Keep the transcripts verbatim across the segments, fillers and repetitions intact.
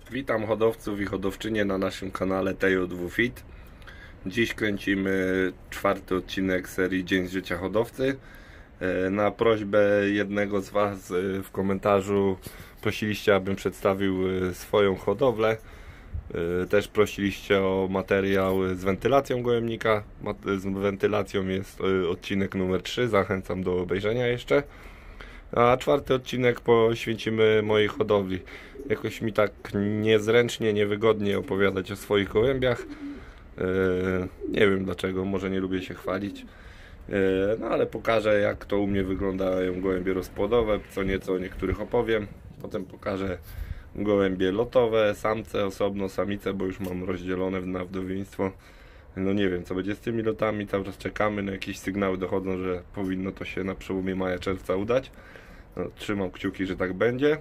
Witam hodowców i hodowczynie na naszym kanale T J W Fit. Dziś kręcimy czwarty odcinek serii Dzień z życia hodowcy. Na prośbę jednego z Was w komentarzu prosiliście, abym przedstawił swoją hodowlę. Też prosiliście o materiał z wentylacją gołębnika. Z wentylacją jest odcinek numer trzy, zachęcam do obejrzenia jeszcze. A czwarty odcinek poświęcimy mojej hodowli. Jakoś mi tak niezręcznie, niewygodnie opowiadać o swoich gołębiach. Nie wiem dlaczego, może nie lubię się chwalić. No ale pokażę, jak to u mnie wyglądają gołębie rozpłodowe, co nieco o niektórych opowiem. Potem pokażę gołębie lotowe, samce osobno, samice, bo już mam rozdzielone na wdowieństwo. No nie wiem, co będzie z tymi lotami, cały czas czekamy, no jakieś sygnały dochodzą, że powinno to się na przełomie maja, czerwca udać. No, trzymam kciuki, że tak będzie.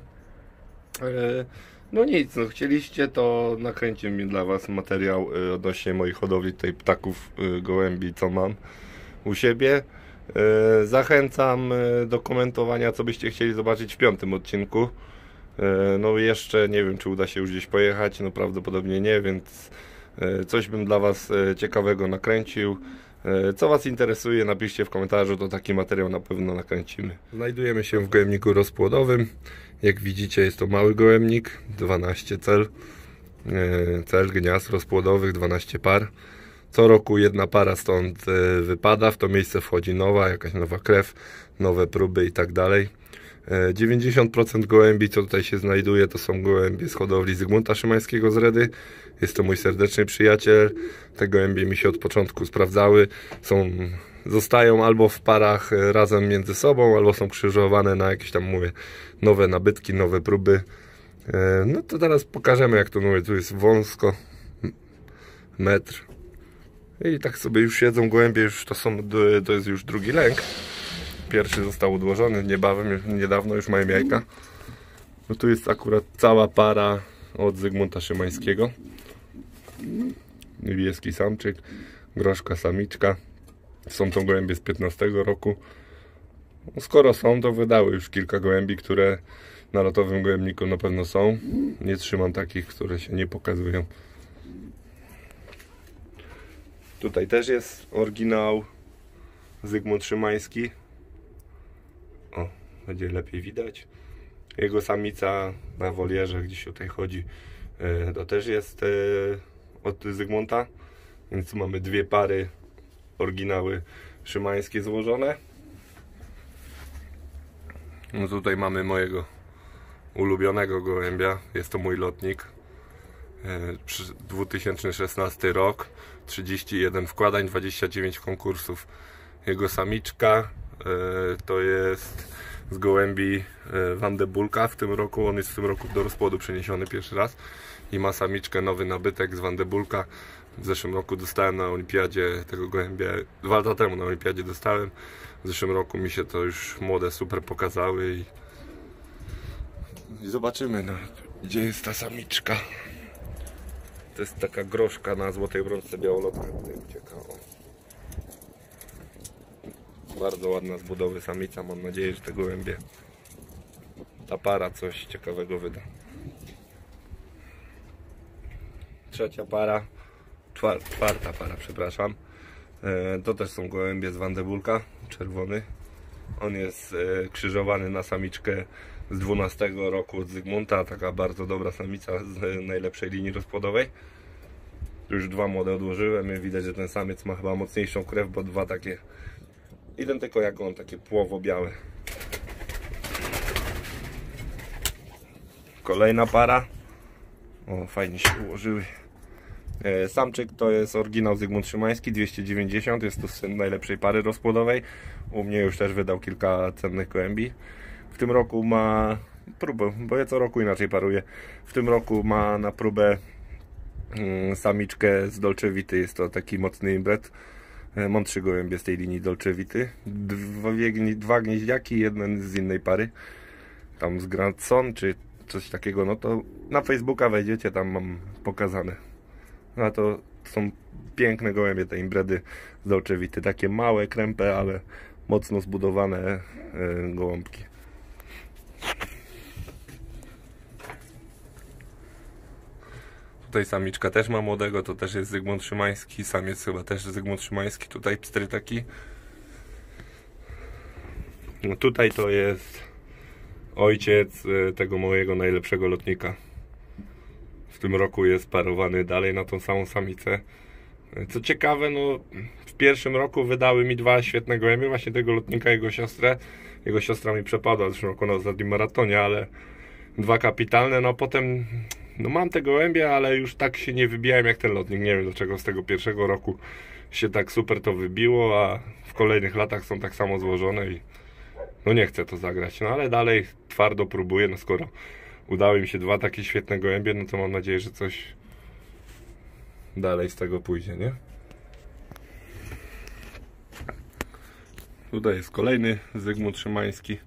No nic, no chcieliście, to nakręciłem mi dla Was materiał odnośnie mojej hodowli, tutaj ptaków, gołębi, co mam u siebie. Zachęcam do komentowania, co byście chcieli zobaczyć w piątym odcinku. No jeszcze nie wiem, czy uda się już gdzieś pojechać, no prawdopodobnie nie, więc coś bym dla Was ciekawego nakręcił. Co Was interesuje, napiszcie w komentarzu, to taki materiał na pewno nakręcimy. Znajdujemy się w gołębniku rozpłodowym. Jak widzicie, jest to mały gołębnik, dwanaście cel, cel gniazd rozpłodowych, dwanaście par. Co roku jedna para stąd wypada, w to miejsce wchodzi nowa, jakaś nowa krew, nowe próby i tak dalej. dziewięćdziesiąt procent gołębi, co tutaj się znajduje, to są gołębie z hodowli Zygmunta Szymańskiego z Redy. Jest to mój serdeczny przyjaciel. Te gołębie mi się od początku sprawdzały. Są, zostają albo w parach razem między sobą, albo są krzyżowane na jakieś tam, mówię, nowe nabytki, nowe próby. No to teraz pokażemy, jak to mówię. Tu jest wąsko, metr. I tak sobie już siedzą gołębie, już to, są, to jest już drugi lęk. Pierwszy został odłożony niebawem, niedawno już mają jajka. No tu jest akurat cała para od Zygmunta Szymańskiego. Niebieski samczyk, groszka samiczka. Są to gołębie z piętnastego roku. No skoro są, to wydały już kilka gołębi, które na lotowym gołębniku na pewno są. Nie trzymam takich, które się nie pokazują. Tutaj też jest oryginał Zygmunt Szymański. O, będzie lepiej widać. Jego samica na wolierze, gdzieś tutaj chodzi, to też jest od Zygmunta. Więc tu mamy dwie pary oryginały szymańskie złożone. No tutaj mamy mojego ulubionego gołębia. Jest to mój lotnik. dwa tysiące szesnasty rok. trzydzieści jeden wkładań, dwadzieścia dziewięć konkursów. Jego samiczka to jest z gołębi Wandebulka. W tym roku, on jest w tym roku do rozpłodu przeniesiony pierwszy raz i ma samiczkę, nowy nabytek z Wandebulka. W zeszłym roku dostałem na olimpiadzie tego gołębia, dwa lata temu na olimpiadzie dostałem. W zeszłym roku mi się to już młode super pokazały i, i zobaczymy, no, gdzie jest ta samiczka. To jest taka groszka na złotej brązce białolotka, tutaj ucieka. Bardzo ładna z budowy samica, mam nadzieję, że te gołębie, ta para coś ciekawego wyda. Trzecia para, czwar, czwarta para, przepraszam. E, to też są gołębie z Wandebulka, czerwony. On jest e, krzyżowany na samiczkę z dwunastego roku od Zygmunta, taka bardzo dobra samica z najlepszej linii rozpłodowej. Już dwa młode odłożyłem, widać, że ten samiec ma chyba mocniejszą krew, bo dwa takie identyko jak on, takie płowo-białe. Kolejna para. O, fajnie się ułożyły. E, samczyk to jest oryginał Zygmunt Szymański, dwieście dziewięćdziesiąt. Jest to syn najlepszej pary rozpłodowej. U mnie już też wydał kilka cennych gołębi. W tym roku ma próbę, bo ja co roku inaczej paruję. W tym roku ma na próbę mm, samiczkę z Dolce Vity. Jest to taki mocny imbret. Mam trzy gołębie z tej linii Dolce Vity. Dwa, dwa gnieździaki, jeden z innej pary. Tam z Grandson czy coś takiego, no to na Facebooka wejdziecie, tam mam pokazane. No to są piękne gołębie, te imbredy z Dolce Vity. Takie małe, krępe, ale mocno zbudowane gołąbki. Tutaj samiczka też ma młodego, to też jest Zygmunt Szymański, samiec chyba też Zygmunt Szymański, tutaj pstry taki. No tutaj to jest ojciec tego mojego najlepszego lotnika. W tym roku jest parowany dalej na tą samą samicę. Co ciekawe, no w pierwszym roku wydały mi dwa świetne gołębie, właśnie tego lotnika i jego siostrę. Jego siostra mi przepadła w zeszłym roku na ostatnim maratonie, ale dwa kapitalne. No potem, no mam te gołębie, ale już tak się nie wybijałem jak ten lotnik. Nie wiem dlaczego z tego pierwszego roku się tak super to wybiło, a w kolejnych latach są tak samo złożone i no nie chcę to zagrać. No ale dalej twardo próbuję, no skoro udały mi się dwa takie świetne gołębie, no to mam nadzieję, że coś dalej z tego pójdzie, nie? Tutaj jest kolejny Zygmunt Szymański.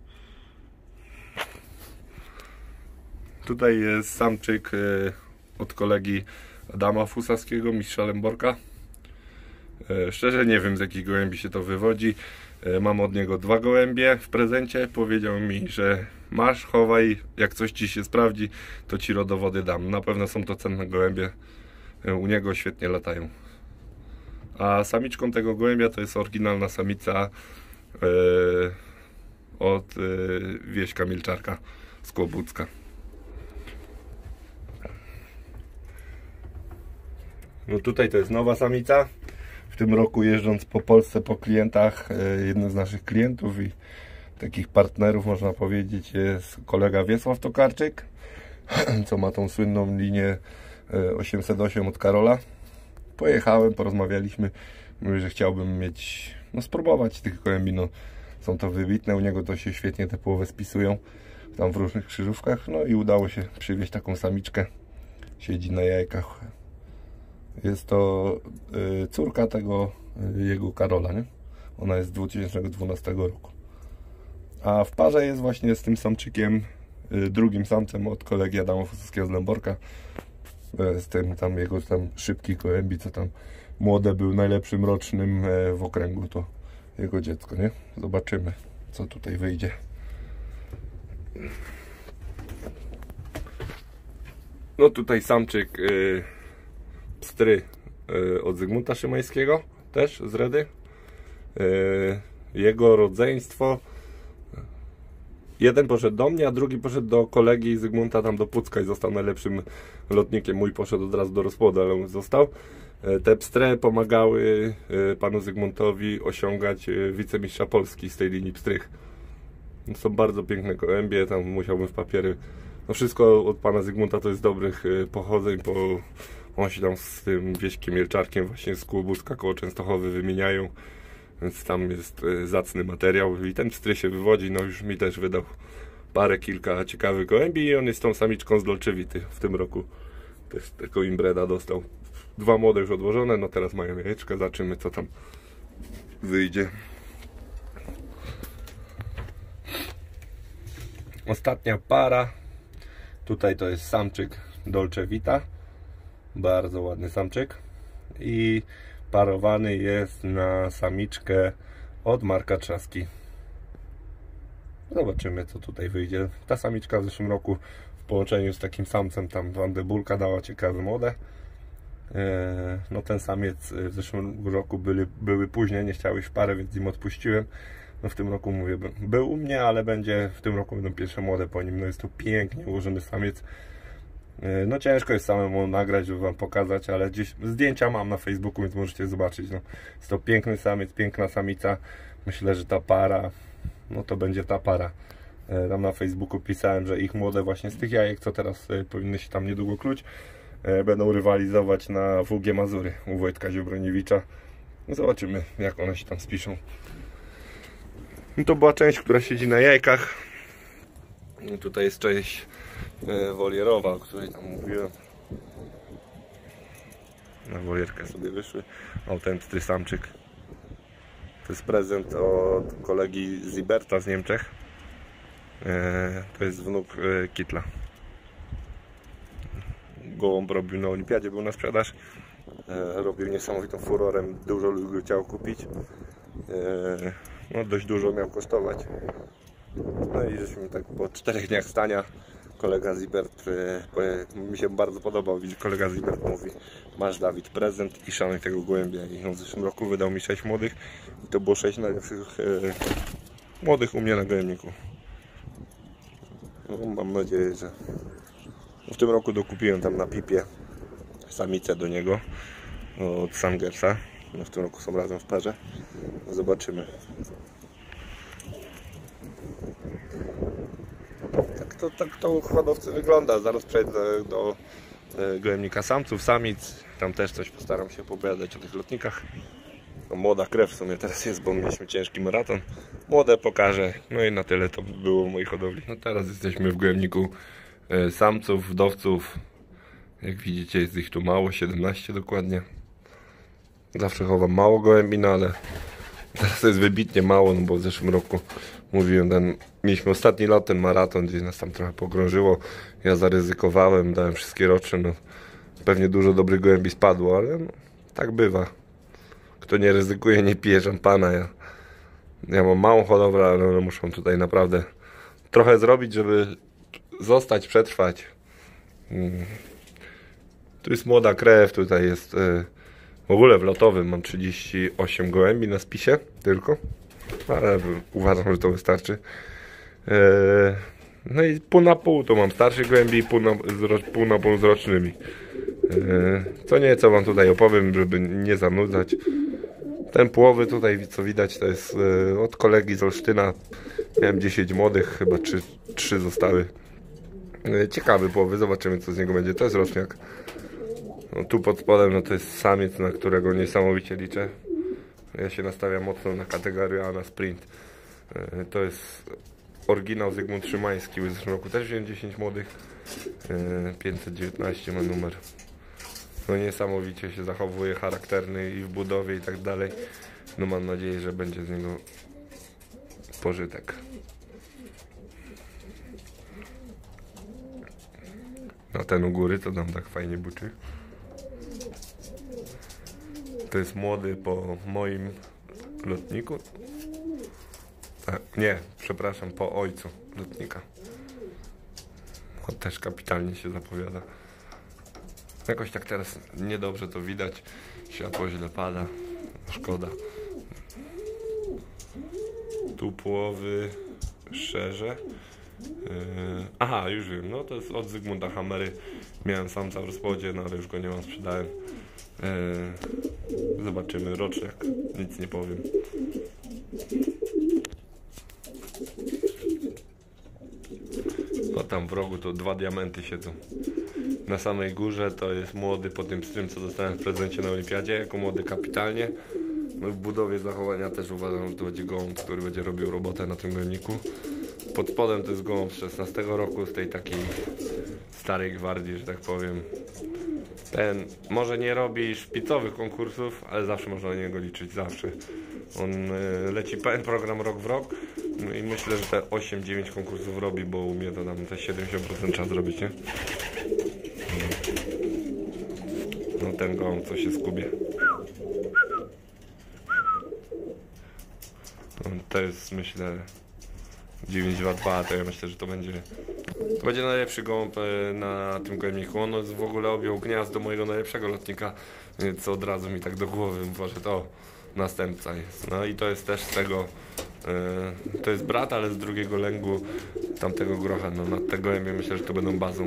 Tutaj jest samczyk od kolegi Adama Fusawskiego, mistrza Lęborka. Szczerze nie wiem, z jakich gołębi się to wywodzi. Mam od niego dwa gołębie w prezencie. Powiedział mi, że masz, chowaj, jak coś ci się sprawdzi, to ci rodowody dam. Na pewno są to cenne gołębie. U niego świetnie latają. A samiczką tego gołębia to jest oryginalna samica yy, od yy, Wieśka Milczarka z Kłobucka. No tutaj to jest nowa samica. W tym roku jeżdżąc po Polsce po klientach, yy, jeden z naszych klientów i takich partnerów można powiedzieć jest kolega Wiesław Tokarczyk, co ma tą słynną linię osiemset osiem od Karola. Pojechałem, porozmawialiśmy. Mówię, że chciałbym mieć, no spróbować tych gołębi. No, są to wybitne, u niego to się świetnie te połowy spisują tam w różnych krzyżówkach. No i udało się przywieźć taką samiczkę. Siedzi na jajkach. Jest to y, córka tego y, jego Karola, nie? Ona jest z dwa tysiące dwunastego roku. A w parze jest właśnie z tym samczykiem, y, drugim samcem od kolegi Adama Fusowskiego z Lęborka. Z tym tam jego tam szybki gołębi, co tam młode był najlepszym rocznym w okręgu, to jego dziecko, nie? Zobaczymy, co tutaj wyjdzie. No tutaj samczyk yy, pstry yy, od Zygmunta Szymańskiego, też z Redy. Yy, jego rodzeństwo, jeden poszedł do mnie, a drugi poszedł do kolegi Zygmunta tam do Pucka i został najlepszym lotnikiem. Mój poszedł od razu do rozpłodu, ale on został. Te pstre pomagały panu Zygmuntowi osiągać wicemistrza Polski z tej linii pstrych. Są bardzo piękne gołębie, tam musiałbym w papiery. No wszystko od pana Zygmunta to jest dobrych pochodzeń, bo on się tam z tym Wieśkiem Mielczarkiem właśnie z Kłobucka koło Częstochowy wymieniają. Więc tam jest zacny materiał i ten pstry się wywodzi, no już mi też wydał parę, kilka ciekawych gołębi i on jest tą samiczką z Dolczewity w tym roku. Też tego imbreda dostał. Dwa młode już odłożone, no teraz mają jajeczka, zobaczymy co tam wyjdzie. Ostatnia para. Tutaj to jest samczyk Dolczewita. Bardzo ładny samczyk. I parowany jest na samiczkę od Marka Trzaski. Zobaczymy co tutaj wyjdzie. Ta samiczka w zeszłym roku w połączeniu z takim samcem tam Wandebulka dała ciekawe młode. No ten samiec w zeszłym roku byli, były później, nie chciały w parę, więc im odpuściłem. No w tym roku mówię, był u mnie, ale będzie w tym roku będą pierwsze młode po nim. No jest to pięknie ułożony samiec. No ciężko jest samemu nagrać, żeby wam pokazać, ale gdzieś zdjęcia mam na Facebooku, więc możecie zobaczyć. No, jest to piękny samiec, piękna samica. Myślę, że ta para, no to będzie ta para. Tam na Facebooku pisałem, że ich młode właśnie z tych jajek, co teraz powinny się tam niedługo kluć, będą rywalizować na W G Mazury u Wojtka Ziobroniewicza. Zobaczymy jak one się tam spiszą. No to była część, która siedzi na jajkach. I tutaj jest część wolierowa, o której tam mówiłem. Na wolierkę sobie wyszły. Autentyczny samczyk. To jest prezent od kolegi Ziberta z Niemczech. To jest wnuk Kitla. Gołąb robił na olimpiadzie, był na sprzedaż. Robił niesamowitą furorem, dużo ludzi go chciało kupić. No dość dużo miał kosztować. No i żeśmy tak po czterech dniach stania kolega Zibert, mi się bardzo podobał, kolega Zibert mówi: masz, Dawid, prezent i szanuj tego gołębia. I on w zeszłym roku wydał mi sześć młodych i to było sześć najlepszych e, młodych u mnie na gołębniku. No, mam nadzieję, że w tym roku dokupiłem tam na pipie samicę do niego od Sangersa. No, w tym roku są razem w parze. Zobaczymy. Tak to, tak to hodowcy wygląda. Zaraz przejdę do, do gołębnika samców, samic. Tam też coś postaram się opowiadać o tych lotnikach. No, młoda krew w sumie teraz jest, bo mieliśmy ciężki maraton. Młode pokażę. No i na tyle to było w mojej hodowli. No teraz jesteśmy w gołębniku samców, wdowców. Jak widzicie, jest ich tu mało, siedemnaście dokładnie. Zawsze chowam mało gołębi, no ale teraz jest wybitnie mało, no bo w zeszłym roku mówiłem, ten, mieliśmy ostatni lot, ten maraton, gdzie nas tam trochę pogrążyło. Ja zaryzykowałem, dałem wszystkie roczne, no pewnie dużo dobrych gołębi spadło, ale no, tak bywa. Kto nie ryzykuje, nie pije szampana. Ja, ja mam małą hodowlę, ale one muszą tutaj naprawdę trochę zrobić, żeby zostać, przetrwać. Hmm. Tu jest młoda krew, tutaj jest yy, w ogóle w lotowym mam trzydzieści osiem gołębi na spisie tylko, ale uważam, że to wystarczy. Yy, no i pół na pół to mam starszych gołębi i pół na, z, pół na pół z rocznymi. Yy, co nieco wam tutaj opowiem, żeby nie zanudzać. Ten połowy tutaj, co widać, to jest yy, od kolegi z Olsztyna. Miałem dziesięć młodych, chyba trzy zostały. Yy, ciekawy połowy, zobaczymy, co z niego będzie. To jest roczniak. No, tu pod spodem no to jest samiec, na którego niesamowicie liczę. Ja się nastawiam mocno na kategorię A, na sprint. Yy, to jest oryginał Zygmunt Szymański. W zeszłym roku też wziąłem dziesięć młodych. Yy, pięćset dziewiętnaście ma numer. No niesamowicie się zachowuje, charakterny i w budowie i tak dalej. No mam nadzieję, że będzie z niego pożytek. No ten u góry to tam tak fajnie buczy. To jest młody po moim lotniku. A, nie, przepraszam, po ojcu lotnika. On też kapitalnie się zapowiada. Jakoś tak teraz niedobrze to widać. Światło źle pada. Szkoda. Tu połowy szerze. Yy, aha, już wiem. No to jest od Zygmunta Hamery. Miałem samca w rozpodzie, no ale już go nie mam, sprzedałem. Yy, zobaczymy. Roczniak. Nic nie powiem. O, tam w rogu to dwa diamenty siedzą. Na samej górze to jest młody po tym pstrym, co dostałem w prezencie na olimpiadzie, jako młody kapitalnie. No w budowie zachowania też uważam, że to będzie gołąb, który będzie robił robotę na tym gołębniku. Pod spodem to jest gołąb z szesnastego roku, z tej takiej starej gwardii, że tak powiem. Ten może nie robi szpicowych konkursów, ale zawsze można na niego liczyć, zawsze. On y, leci pełen program rok w rok. No i myślę, że te osiem dziewięć konkursów robi, bo u mnie to tam te siedemdziesiąt procent trzeba zrobić, nie? No ten gołąb co się skubie. No, to jest, myślę, dziewięć dwa dwa, to ja myślę, że to będzie to będzie najlepszy gołąb na tym gołębniku. On w ogóle objął gniazdo mojego najlepszego lotnika, co od razu mi tak do głowy mówiło, że to następca jest. No i to jest też z tego, yy, to jest brat, ale z drugiego lęgu tamtego grocha. No nad te gołębie myślę, że to będą bazą.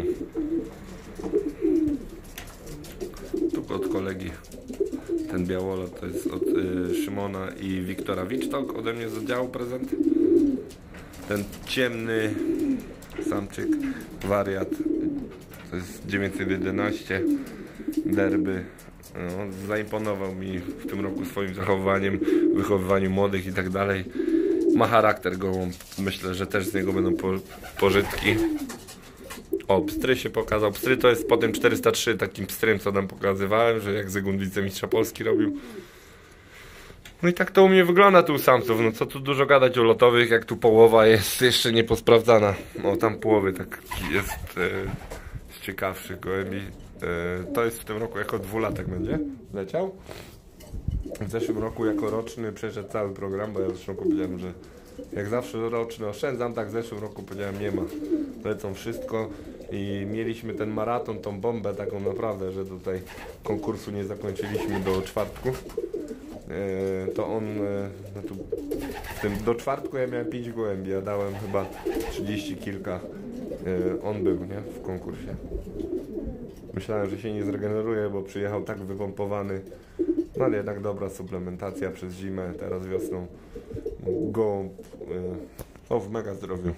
Tu od kolegi ten białolot to jest od yy, Szymona i Wiktora Wicztok, ode mnie z oddziału prezent. Ten ciemny samczyk, wariat, to jest dziewięćset jedenaście derby. No, zaimponował mi w tym roku swoim zachowaniem, wychowywaniu młodych i tak dalej. Ma charakter gołąb, myślę, że też z niego będą po, pożytki. O, pstry się pokazał. Pstry to jest po tym czterysta trzy, takim pstrym, co tam pokazywałem, że jak Zygmunt wicemistrza Polski robił. No i tak to u mnie wygląda tu u samców. No co tu dużo gadać o lotowych, jak tu połowa jest jeszcze nie posprawdzana. No tam połowy tak jest e, z ciekawszych gołębi. E, to jest w tym roku jako dwulatek będzie leciał. W zeszłym roku jako roczny przeszedł cały program, bo ja w zeszłym roku powiedziałem, że jak zawsze roczny oszczędzam, tak w zeszłym roku powiedziałem nie ma. lecą wszystko i mieliśmy ten maraton, tą bombę taką naprawdę, że tutaj konkursu nie zakończyliśmy do czwartku. E, to on, e, no tu, w tym, do czwartku ja miałem pięć gołębi, ja dałem chyba trzydzieści kilka. E, on był, nie, w konkursie. Myślałem, że się nie zregeneruje, bo przyjechał tak wypompowany. No ale jednak dobra suplementacja przez zimę, teraz wiosną. Gołąb, e, o, w mega zdrowiu.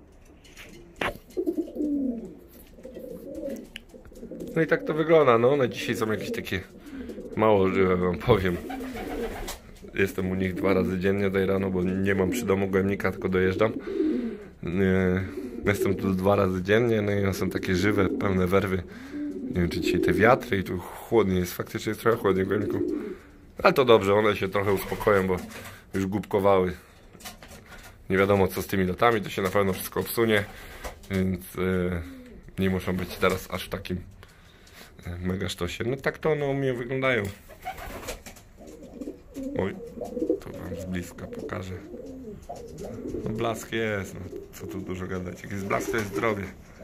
No i tak to wygląda, no one dzisiaj są jakieś takie mało żywe, wam powiem. Jestem u nich dwa razy dziennie tutaj rano, bo nie mam przy domu gołębnika, tylko dojeżdżam. Jestem tu dwa razy dziennie, no i one są takie żywe, pełne werwy. Nie wiem, czy dzisiaj te wiatry i tu chłodniej jest, faktycznie jest trochę chłodniej w gołębniku. Ale to dobrze, one się trochę uspokoją, bo już głupkowały. Nie wiadomo co z tymi lotami, to się na pewno wszystko obsunie, więc yy, nie muszą być teraz aż w takim yy, mega sztosie. No tak to one u mnie wyglądają. Oj, to wam z bliska pokażę. No blask jest, no co tu dużo gadać. Jak jest blask, to jest zdrowie.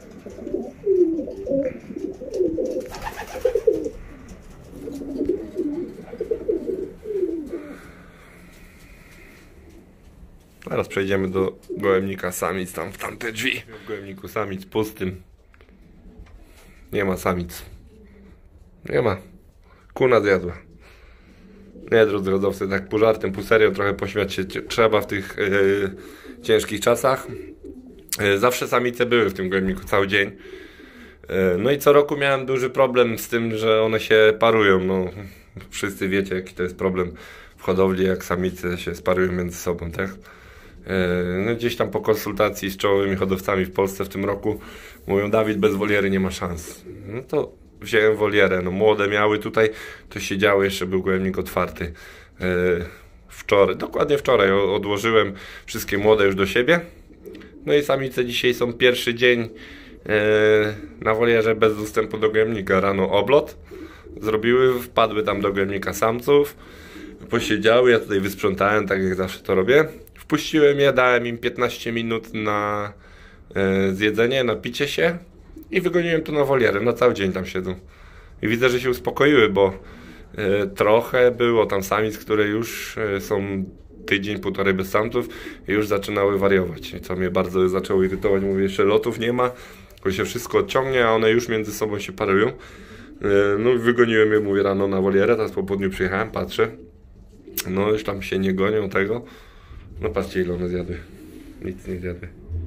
Teraz przejdziemy do gołębnika samic, tam w tamte drzwi. W gołębniku samic pustym. Nie ma samic. Nie ma. Kuna zjadła. Nie, drodzy rodowcy, tak pół żartem, pół serio, trochę pośmiać się trzeba w tych yy, ciężkich czasach. Yy, zawsze samice były w tym gołębniku cały dzień. Yy, no i co roku miałem duży problem z tym, że one się parują. No, wszyscy wiecie, jaki to jest problem w hodowli, jak samice się sparują między sobą, tak? No, gdzieś tam po konsultacji z czołowymi hodowcami w Polsce w tym roku mówią: Dawid, bez woliery nie ma szans. No to wziąłem wolierę, no młode miały tutaj, to siedziały, jeszcze był gołębnik otwarty. Wczoraj, dokładnie wczoraj odłożyłem wszystkie młode już do siebie. No i samice dzisiaj są pierwszy dzień na wolierze bez dostępu do gołębnika. Rano oblot zrobiły, wpadły tam do gołębnika samców, posiedziały, ja tutaj wysprzątałem, tak jak zawsze to robię. Wpuściłem je, dałem im piętnaście minut na e, zjedzenie, na picie się i wygoniłem tu na wolierę. Na cały dzień tam siedzą. I widzę, że się uspokoiły, bo e, trochę było tam samic, które już e, są tydzień, półtorej bez samców i już zaczynały wariować. Co mnie bardzo zaczęło irytować. Mówię, jeszcze lotów nie ma, tylko się wszystko odciągnie, a one już między sobą się parują. E, no i wygoniłem je, mówię, rano na wolierę, teraz po południu przyjechałem, patrzę. No już tam się nie gonią tego. No patrzcie, ile one zjadły. Nic nie zjadły.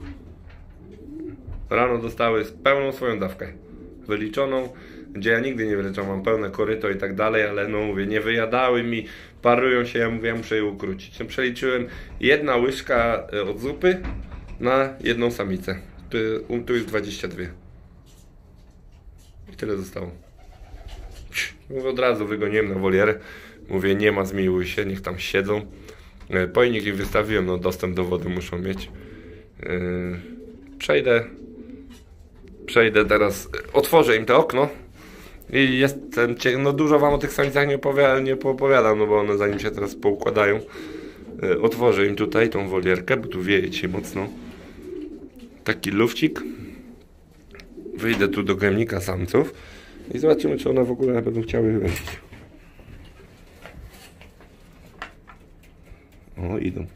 Rano dostały pełną swoją dawkę. Wyliczoną, gdzie ja nigdy nie wyliczam, mam pełne koryto i tak dalej, ale no mówię, nie wyjadały mi, parują się, ja mówię, ja muszę je ukrócić. Przeliczyłem jedna łyżka od zupy na jedną samicę. Tu, tu jest dwadzieścia dwa. I tyle zostało. Mówię, od razu wygoniłem na wolierę. Mówię, nie ma, zmiłuj się, niech tam siedzą. Pojnik im wystawiłem, no dostęp do wody muszą mieć. Yy, przejdę przejdę teraz, otworzę im to okno i jest ten, no dużo wam o tych samicach nie opowiadam, nie poopowiadam, no bo one zanim się teraz poukładają. Yy, otworzę im tutaj tą wolierkę, bo tu wieje dzisiaj mocno. Taki lufcik. Wyjdę tu do gołębnika samców i zobaczymy, czy one w ogóle będą chciały wejść. O, idą.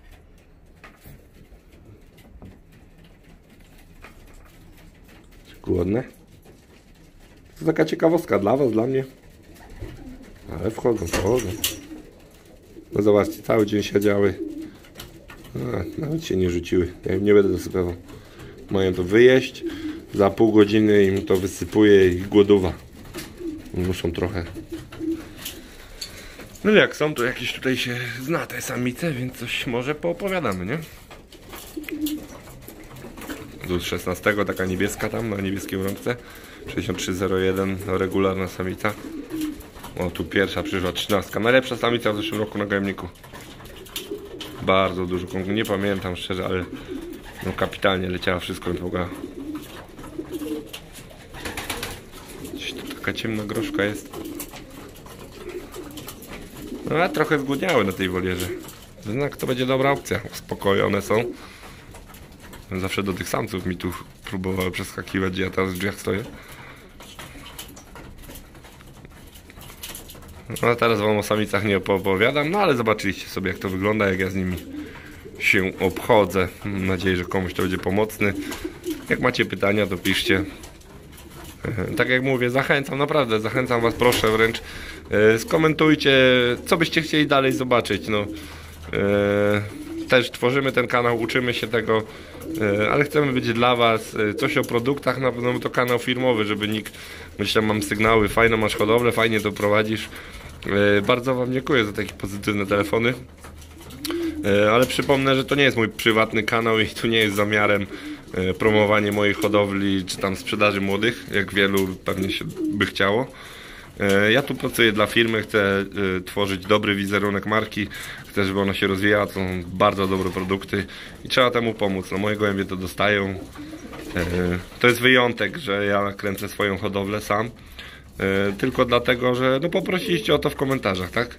Głodne? To taka ciekawostka dla was, dla mnie. Ale wchodzą, wchodzą. No zobaczcie, cały dzień siedziały. A, nawet się nie rzuciły. Ja im nie będę dosypywał. Mają to wyjeść. Za pół godziny im to wysypuje i głodowa. Muszą trochę. No jak są, to jakieś tutaj się zna te samice, więc coś może poopowiadamy, nie? Tu z szesnastego taka niebieska tam, na niebieskim rączce. sześćdziesiąt trzy zero jeden, regularna samica. O, tu pierwsza przyszła, trzynastka. Najlepsza samica w zeszłym roku na gołębniku. Bardzo dużo konkursu, nie pamiętam szczerze, ale no kapitalnie leciała, wszystko mi pomogła. Gdzieś tu taka ciemna groszka jest. No a trochę zgłodniały na tej wolierze. Znak to będzie dobra opcja. Uspokojone są. Zawsze do tych samców mi tu próbowały przeskakiwać, gdzie ja teraz w drzwiach stoję. No a teraz wam o samicach nie opowiadam, no ale zobaczyliście sobie, jak to wygląda, jak ja z nimi się obchodzę. Mam nadzieję, że komuś to będzie pomocny. Jak macie pytania, to piszcie. Tak jak mówię, zachęcam, naprawdę zachęcam was, proszę wręcz. Skomentujcie, co byście chcieli dalej zobaczyć. No, też tworzymy ten kanał, uczymy się tego, ale chcemy być dla was. Coś o produktach, na pewno to kanał firmowy, żeby nikt, myślę, mam sygnały, fajną masz hodowlę, fajnie to prowadzisz. Bardzo wam dziękuję za takie pozytywne telefony. Ale przypomnę, że to nie jest mój prywatny kanał i tu nie jest zamiarem promowanie mojej hodowli czy tam sprzedaży młodych, jak wielu pewnie się by chciało. Ja tu pracuję dla firmy, chcę tworzyć dobry wizerunek marki, chcę, żeby ona się rozwijała, to są bardzo dobre produkty i trzeba temu pomóc. No, moje gołębie to dostają. To jest wyjątek, że ja kręcę swoją hodowlę sam, tylko dlatego, że no poprosiliście o to w komentarzach, tak?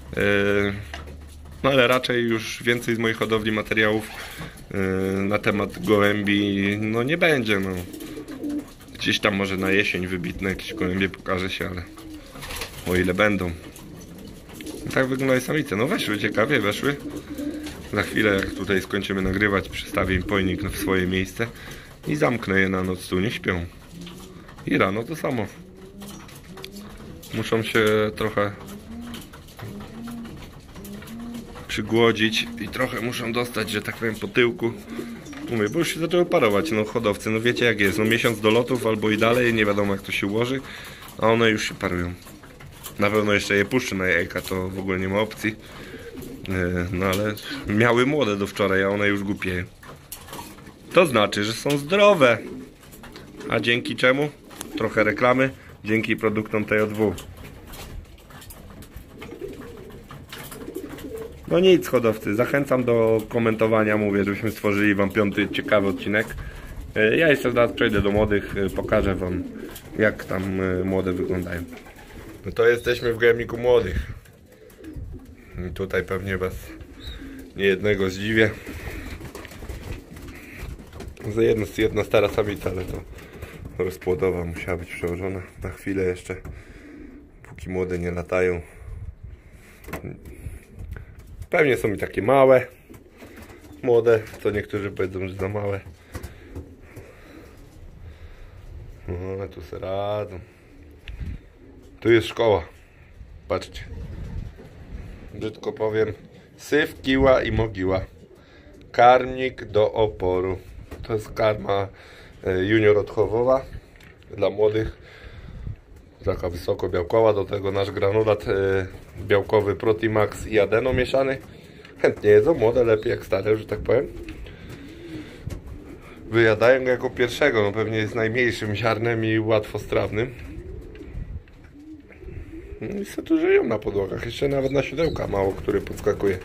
No ale raczej już więcej z mojej hodowli materiałów yy, na temat gołębi no nie będzie. No. Gdzieś tam może na jesień wybitne jakieś gołębie pokaże się, ale o ile będą. I tak wyglądają samice. No weszły, ciekawie weszły. Za chwilę jak tutaj skończymy nagrywać, przystawię im pojnik w swoje miejsce i zamknę je na noc, tu nie śpią. I rano to samo. Muszą się trochę przygłodzić i trochę muszą dostać, że tak powiem, po tyłku. Mówię, bo już się zaczęły parować, no hodowcy, no wiecie jak jest, no miesiąc do lotów albo i dalej, nie wiadomo jak to się ułoży, a one już się parują. Na pewno jeszcze je puszczę na jajka, to w ogóle nie ma opcji. No ale miały młode do wczoraj, a one już głupieją. To znaczy, że są zdrowe. A dzięki czemu? Trochę reklamy. Dzięki produktom T J W. No nic, hodowcy, zachęcam do komentowania, mówię, żebyśmy stworzyli wam piąty ciekawy odcinek. Ja jeszcze zaraz przejdę do młodych, pokażę wam jak tam młode wyglądają. No to jesteśmy w gołębniku młodych. I tutaj pewnie was niejednego zdziwię. Jedna, jedna stara samica, ale to rozpłodowa musiała być przełożona na chwilę jeszcze, póki młode nie latają. Pewnie są mi takie małe, młode, co niektórzy powiedzą, że za małe. No, one tu se radzą. Tu jest szkoła. Patrzcie. Brzydko powiem. Syf, kiła i mogiła. Karmnik do oporu. To jest karma junior odchowowa dla młodych. Taka wysoko białkowa. Do tego nasz granulat białkowy Protimax i Adeno mieszany. Chętnie jedzą młode, lepiej jak stare, że tak powiem. Wyjadają go jako pierwszego, no pewnie jest najmniejszym ziarnem i łatwostrawnym. No i sobie tu żyją na podłogach, jeszcze nawet na siodełka mało który podskakuje.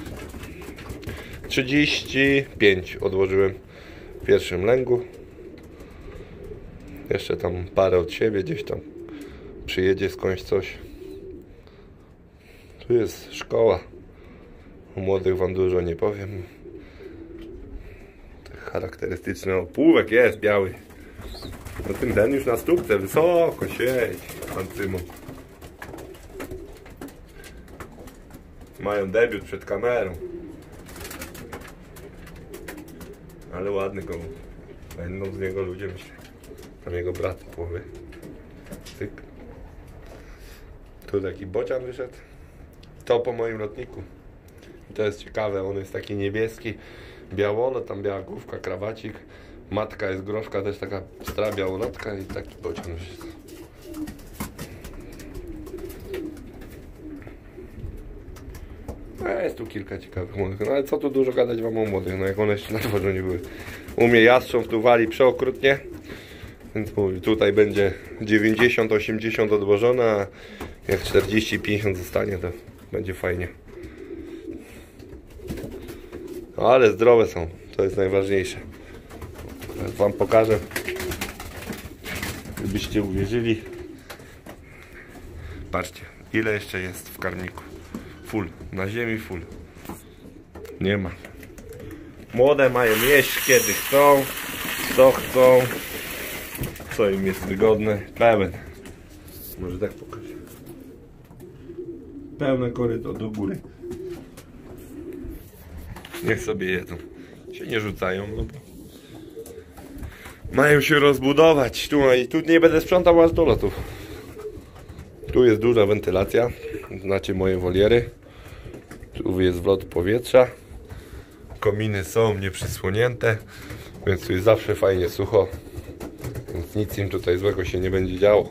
trzydzieści pięć odłożyłem w pierwszym lęgu. Jeszcze tam parę od siebie, gdzieś tam przyjedzie skądś coś. Tu jest szkoła. O młodych wam dużo nie powiem. Charakterystyczny opółek jest biały. No ten ten już na stópce, wysoko siedzi. Pan Cymon. Mają debiut przed kamerą. Ale ładny go. Będą z niego ludzie, myślę. Tam jego brat połowy. Cyk. Tu taki bocian wyszedł. To po moim lotniku. I to jest ciekawe, on jest taki niebieski. Białono, tam biała główka, krawacik. Matka jest groszka, też taka stara białolotka i taki bocian wyszedł. No, jest tu kilka ciekawych młodych, no ale co tu dużo gadać wam o młodych, no jak one jeszcze na dworze nie były. U mnie jastrząb tu wali przeokrutnie, więc mówię, tutaj będzie dziewięćdziesiąt osiemdziesiąt odłożone, a jak czterdzieści pięćdziesiąt zostanie, to będzie fajnie. No, ale zdrowe są, to jest najważniejsze. Teraz wam pokażę, żebyście uwierzyli. Patrzcie, ile jeszcze jest w karmniku. Full, na ziemi full. Nie ma. Młode mają jeść kiedy chcą, co chcą, co im jest wygodne. Pełen. Może tak pokażę. Pełne koryto do góry. Niech sobie jedzą. Się nie rzucają, no bo mają się rozbudować. Tu, i tu nie będę sprzątał aż do lotów. Tu jest duża wentylacja. Znacie moje woliery. Tu jest wlot powietrza. Kominy są nieprzysłonięte, więc tu jest zawsze fajnie sucho. Więc nic im tutaj złego się nie będzie działo.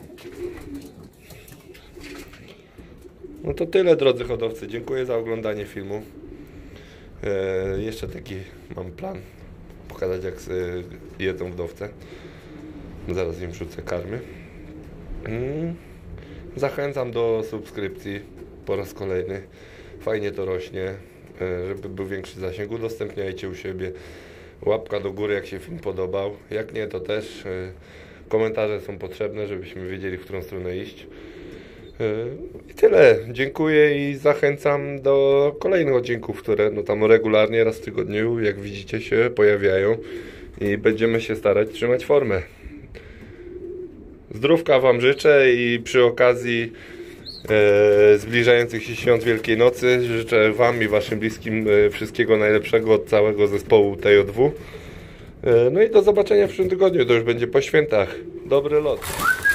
No to tyle, drodzy hodowcy. Dziękuję za oglądanie filmu. E, jeszcze taki mam plan. Pokazać, jak jedzą wdowce. Zaraz im rzucę karmy. Mm. Zachęcam do subskrypcji po raz kolejny. Fajnie to rośnie. Żeby był większy zasięg, udostępniajcie u siebie. Łapka do góry, jak się film podobał. Jak nie, to też komentarze są potrzebne, żebyśmy wiedzieli, w którą stronę iść. I tyle. Dziękuję i zachęcam do kolejnych odcinków, które no tam regularnie raz w tygodniu, jak widzicie, się pojawiają i będziemy się starać trzymać formę. Zdrówka wam życzę i przy okazji e, zbliżających się świąt Wielkiej Nocy życzę wam i waszym bliskim e, wszystkiego najlepszego od całego zespołu T J W. E, no i do zobaczenia w przyszłym tygodniu, to już będzie po świętach. Dobry lot.